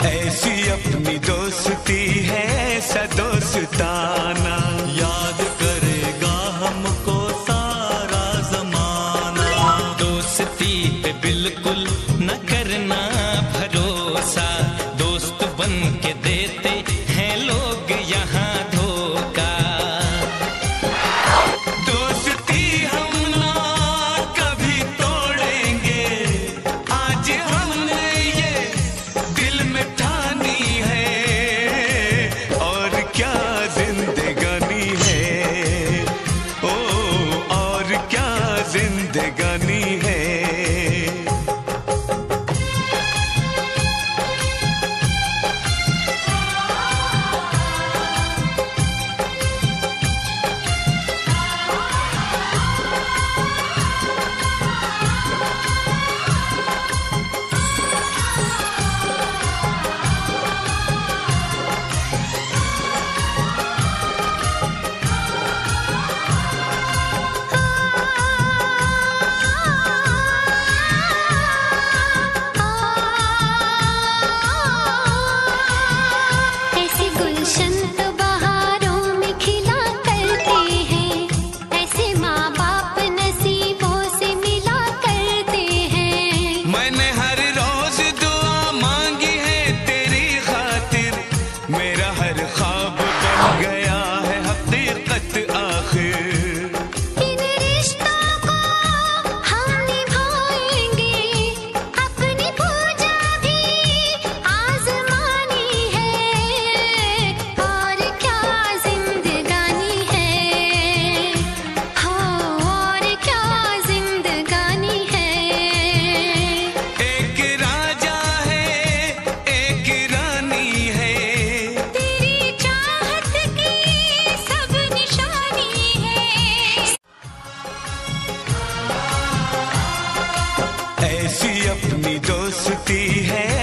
ऐसी अपनी दोस्ती है, ऐसा दोस्ताना याद करेगा हमको सारा जमाना। दोस्ती पे बिल्कुल न करना भरोसा, दोस्त बन के देते हैं लोग यहाँ धोखा। दोस्ती हम ना कभी तोड़ेंगे, आज हमने ये दिल में ठानी है। और क्या जिंदगानी है, ओ और क्या जिंदगानी है। ऐसे गुलशन तो बहारों में खिला करते हैं, ऐसे माँ बाप नसीबों से मिला करते हैं। मैंने हर रोज दुआ मांगी है तेरी खातिर, मेरा हर ख्वाब बन गया है हकीकत आखिर। इन रिश्तों को हम निभाएंगे, अपनी पूजा भी आजमानी है। और क्या जिंदगानी है, हो और क्या जिंदगानी है। एक राजा है, एक रानी है, तेरी चाहत की सब निशानी है। ऐसी अपनी दोस्ती है,